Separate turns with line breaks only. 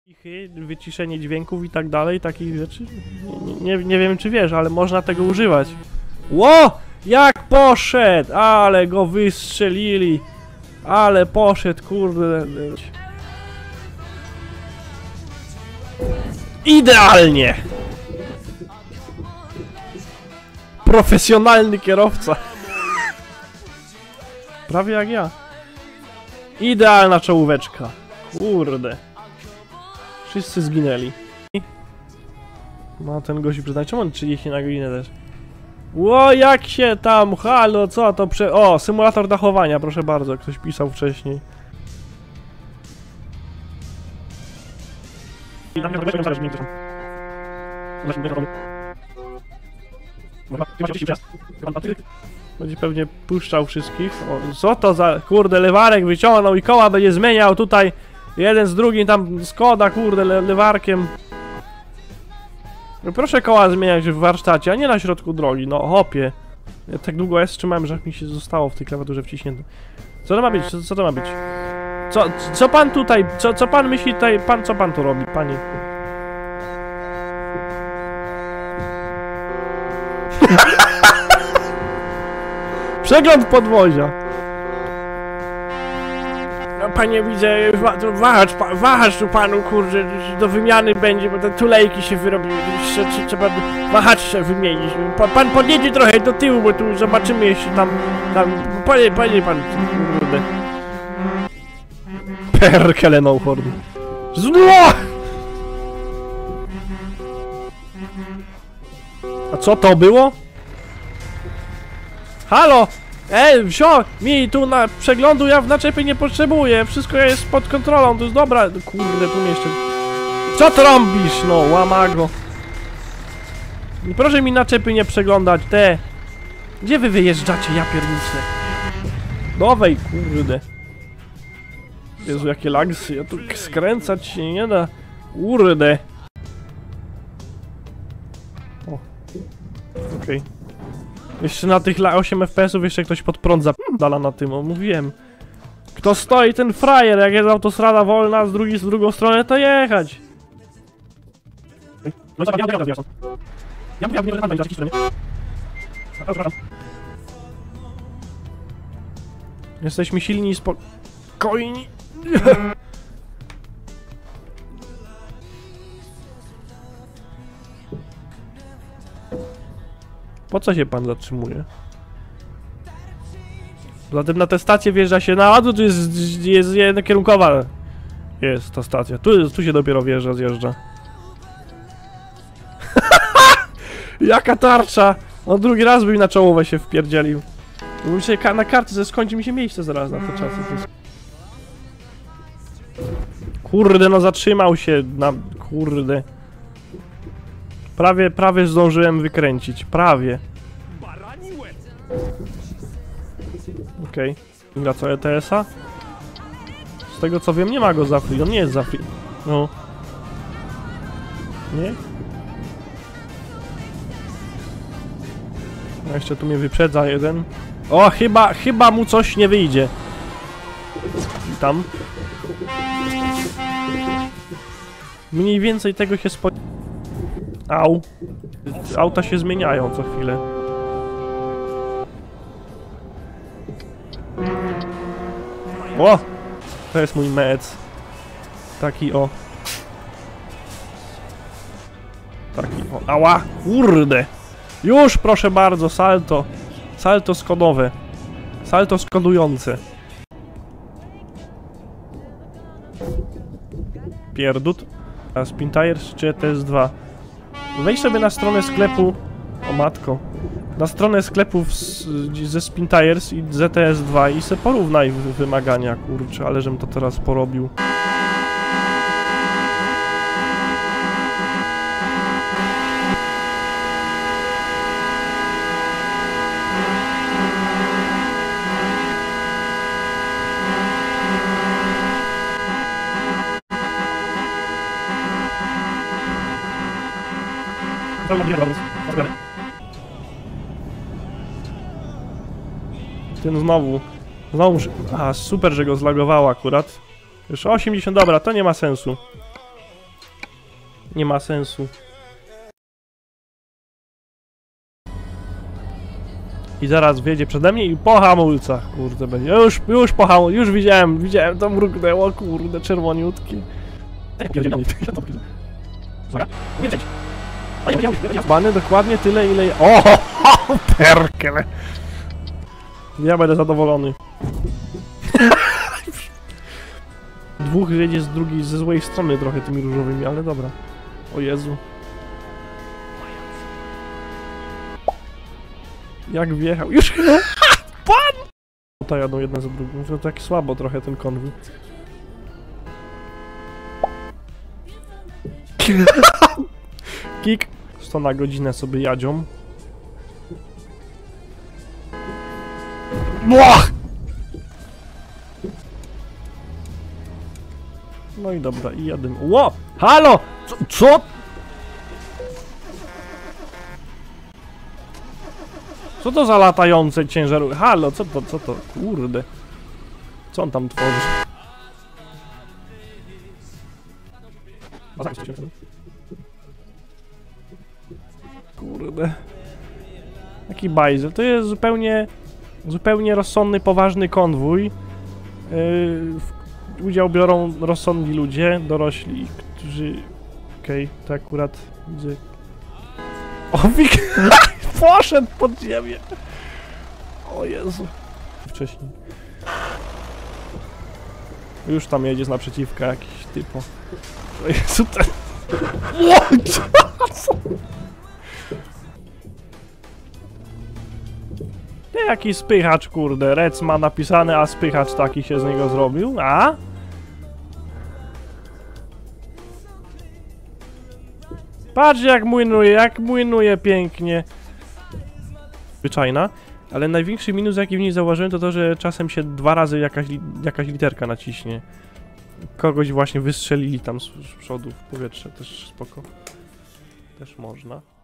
Wyciszenie dźwięków i tak dalej, takich rzeczy. Nie wiem czy wiesz, ale można tego używać. Ło! Jak poszedł! Ale go wystrzelili! Ale poszedł, kurde. Idealnie! Profesjonalny kierowca. Prawie jak ja. Idealna czołóweczka. Kurde. Wszyscy zginęli. No ten gość przyznać, czemu on 30 na godzinę też? Ło, jak się tam, halo, co to O, symulator dachowania, proszę bardzo, ktoś pisał wcześniej. Będzie pewnie puszczał wszystkich. O, co to za, kurde, lewarek wyciągnął i koła będzie zmieniał tutaj. Jeden z drugim tam Skoda, kurde, lewarkiem. No proszę koła zmieniać w warsztacie, a nie na środku drogi, no hopie. Ja tak długo trzymałem, że mi się zostało w tej klawiaturze wciśnięte. Co to ma być? Co to ma być? Co pan tutaj, co pan myśli tutaj, co pan tu robi, panie? Przegląd podwozia. No panie, widzę, wahacz tu panu, kurde, do wymiany będzie, bo te tulejki się wyrobiły, trzeba wahacz się wymienić. Pan podjedzie trochę do tyłu, bo tu zobaczymy jeszcze tam, panie pan, kurde. Perkele no hordy. Zło! A co to było? Halo! Wsio! Mi tu na przeglądu ja w naczepy nie potrzebuję. Wszystko jest pod kontrolą, to jest dobra. Kurde, tu mnie jeszcze... Co trąbisz? No, łamago. Proszę mi naczepy nie przeglądać, te. Gdzie wy wyjeżdżacie, ja pierniczę? Nowej, kurde. Jezu, jakie lagsy, ja tu skręcać się nie da. Kurde. O. Okej. Jeszcze na tych 8 FPS-ów jeszcze ktoś pod prąd zapadala na tym, mówiłem. Kto stoi, ten frajer, jak jest autostrada wolna, z drugą stronę to jechać. No co, jesteśmy silni i spokojni. Po co się pan zatrzymuje? Zatem na tę stację wjeżdża się na... A tu jest jednokierunkowa. Jest ta stacja. Tu się dopiero wjeżdża, zjeżdża. Jaka tarcza! On drugi raz by mi na czołówę się wpierdzielił. Bo się na kartce skończy mi się miejsce zaraz na te czasy. Kurde, no zatrzymał się na... Kurde. Prawie zdążyłem wykręcić. Prawie. Okej. Dla co ETS-a? Z tego co wiem, nie ma go za free. On nie jest za free. No. Nie? A jeszcze tu mnie wyprzedza jeden. O, chyba mu coś nie wyjdzie. Witam. Mniej więcej tego się Au. Auta się zmieniają co chwilę. O! To jest mój mec. Taki o. Taki o. Ała! Kurde! Już proszę bardzo, salto. Salto skodowe. Salto skodujące. Pierdut. A Spin Tires czy ETS2? Wejdź sobie na stronę sklepu... O matko. Na stronę sklepów ze Spin Tires i ZTS2 i se porównaj wymagania, kurczę, ale żem to teraz porobił. Ten znowu Znowu... A, super, że go zlagowało akurat. Już 80, dobra, to nie ma sensu. Nie ma sensu. I zaraz wjedzie przede mnie i po hamulcach, kurde, będzie. Już po hamulcach, już widziałem, to mrugnęło, kurde, czerwoniutkie. Bany dokładnie tyle, ile... O, perkele! Ja będę zadowolony. Dwóch jedzie z drugiej, ze złej strony trochę tymi różowymi, ale dobra. O Jezu. Jak wjechał? Już! Pan! To jadą jedna za drugą. To tak słabo trochę ten konwój. Kik. 100 na godzinę sobie jadzią. No i dobra, i jadę. Ło! Halo! Co? Co to za latające ciężarury? Halo, co to? Kurde. Co on tam tworzy? Kurde. Jaki bajzel. To jest zupełnie rozsądny, poważny konwój. Udział biorą rozsądni ludzie, dorośli, którzy... Okej, to akurat widzę... O, poszedł pod ziemię! O Jezu. Wcześniej. Już tam jedzie z naprzeciwka jakiś typo. O Jezu, ten... Nie, jaki spychacz, kurde. Rec ma napisane, a spychacz taki się z niego zrobił, a? Patrz jak młynuje pięknie. Zwyczajna, ale największy minus jaki w niej zauważyłem to to, że czasem się 2 razy jakaś literka naciśnie. Kogoś właśnie wystrzelili tam z przodu w powietrze, też spoko. Też można.